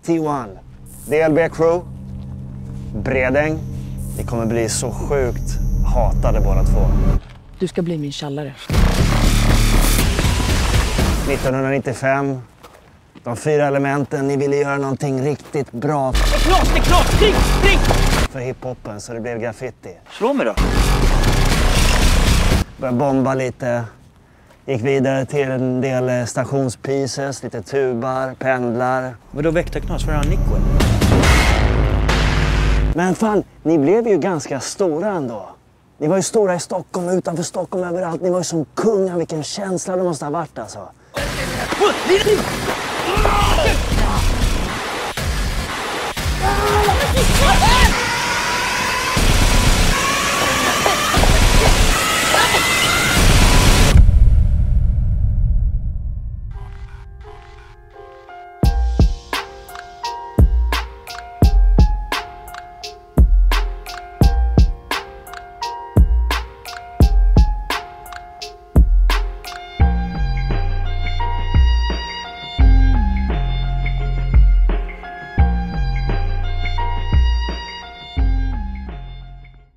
81. DLB Crew. Bredäng. Vi kommer bli så sjukt hatade båda två. Du ska bli min tjallare. 1995. De 4 elementen, ni ville göra någonting riktigt bra. Det är klart! Spring! För hiphopen, så det blev graffiti. Slå mig då. Började bomba lite. Gick vidare till en del stationspieces, lite tubar, pendlar. Vadå väktarknas? Var är han Nico? Men fan, ni blev ju ganska stora ändå. Ni var ju stora i Stockholm, utanför Stockholm, överallt. Ni var ju som kungar, vilken känsla det måste ha varit alltså.